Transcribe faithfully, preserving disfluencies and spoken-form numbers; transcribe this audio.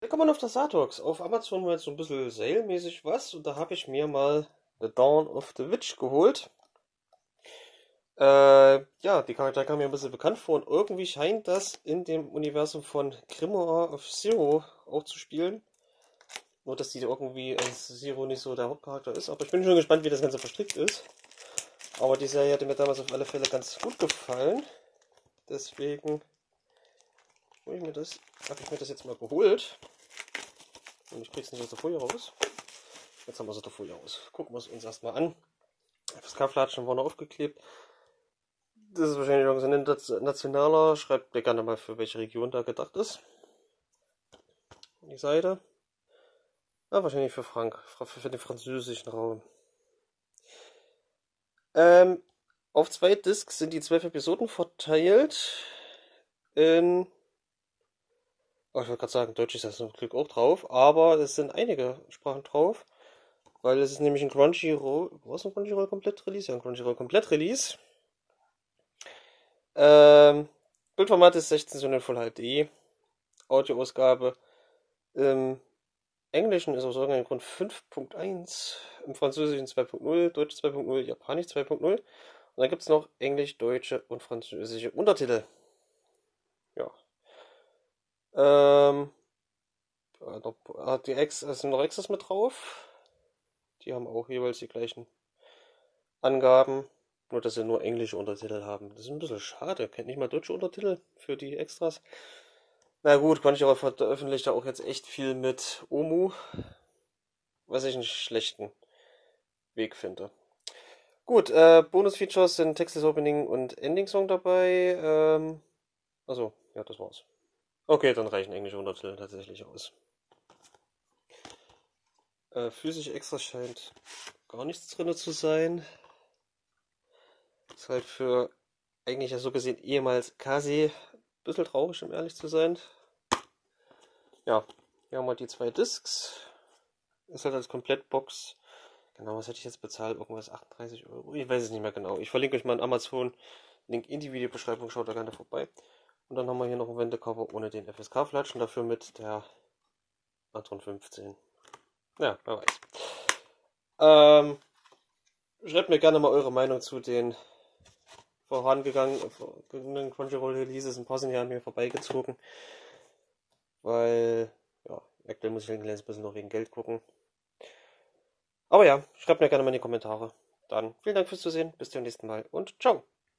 Willkommen auf der Satox. Auf Amazon war jetzt so ein bisschen sale-mäßig was und da habe ich mir mal The Dawn of the Witch geholt. Äh, ja, die Charaktere kamen mir ein bisschen bekannt vor und irgendwie scheint das in dem Universum von Grimoire of Zero auch zu spielen. Nur, dass die irgendwie als Zero nicht so der Hauptcharakter ist, aber ich bin schon gespannt, wie das Ganze verstrickt ist. Aber die Serie hatte mir damals auf alle Fälle ganz gut gefallen. Deswegen hol ich mir das, habe ich mir das jetzt mal geholt. Und ich krieg's nicht aus der Folie raus. Jetzt haben wir es aus der Folie raus. Gucken wir es uns erstmal an. F S K-Flatschen vorne aufgeklebt. Das ist wahrscheinlich irgendein nationaler. Schreibt mir gerne mal, für welche Region da gedacht ist. Die Seite. Ja, wahrscheinlich für Frank, für den französischen Raum. Ähm, auf zwei Discs sind die zwölf Episoden verteilt. In Oh, ich wollte gerade sagen, Deutsch ist ja zum Glück auch drauf, aber es sind einige Sprachen drauf, weil es ist nämlich ein Crunchyroll, war es ein Crunchyroll komplett Release? Ja, ein Crunchyroll komplett Release. Ähm, Bildformat ist sechzehn zu neun Full H D, Audioausgabe im Englischen ist aus irgendeinem Grund fünf Punkt eins, im Französischen zwei Punkt null, Deutsch zwei Punkt null, Japanisch zwei Punkt null und dann gibt es noch Englisch, deutsche und französische Untertitel. Ja. Ähm, die Ex, es sind noch Extras mit drauf. Die haben auch jeweils die gleichen Angaben. Nur, dass sie nur englische Untertitel haben. Das ist ein bisschen schade. Kennt nicht mal deutsche Untertitel für die Extras. Na gut, Crunchyroll veröffentlicht ja auch jetzt echt viel mit Omu. Was ich einen schlechten Weg finde. Gut, äh, Bonus-Features sind Textless Opening und Ending-Song dabei. Ähm, also, ja, das war's. Okay, dann reichen englische Untertitel tatsächlich aus. Äh, physisch extra scheint gar nichts drin zu sein. Ist halt für eigentlich ja so gesehen ehemals Kasi ein bisschen traurig, um ehrlich zu sein. Ja, hier haben wir die zwei Discs. Ist halt als Komplettbox. Genau, was hätte ich jetzt bezahlt? Irgendwas achtunddreißig Euro? Ich weiß es nicht mehr genau. Ich verlinke euch mal einen Amazon-Link in die Videobeschreibung. Schaut da gerne vorbei. Und dann haben wir hier noch ein Wendecover ohne den F S K-Flatschen. Dafür mit der Atron fünfzehn. Ja, wer weiß. Ähm, schreibt mir gerne mal eure Meinung zu den vorangegangenen Crunchyroll-Releases. Ein paar sind hier an mir vorbeigezogen. Weil, ja, aktuell muss ich ein kleines bisschen noch wegen Geld gucken. Aber ja, schreibt mir gerne mal in die Kommentare. Dann vielen Dank fürs Zusehen, bis zum nächsten Mal und ciao!